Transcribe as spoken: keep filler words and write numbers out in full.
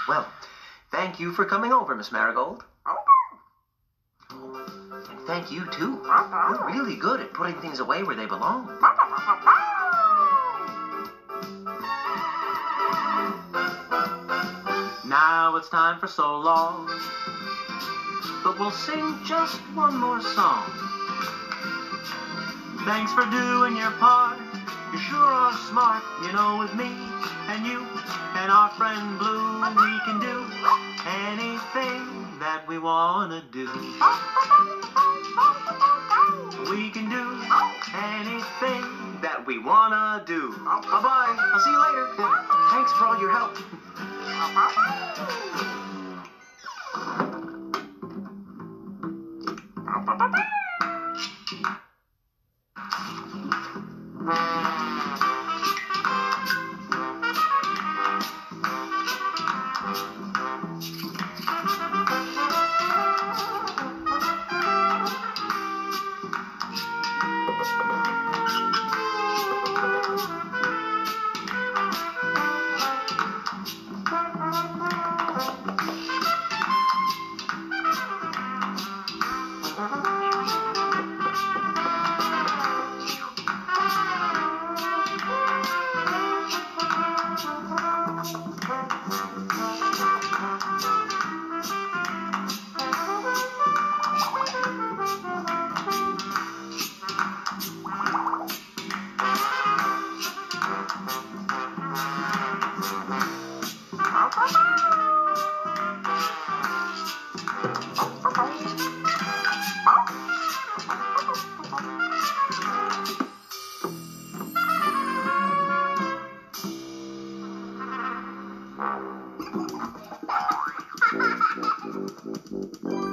Well, thank you for coming over, Miss Marigold. And thank you, too. You're really good at putting things away where they belong. Now it's time for so long, but we'll sing just one more song. Thanks for doing your part. You sure are smart. You know, with me and you and our friend Blue, we can do anything that we want to do. We can do anything that we want to do. Bye-bye. I'll see you later. Thanks for all your help. Thank you.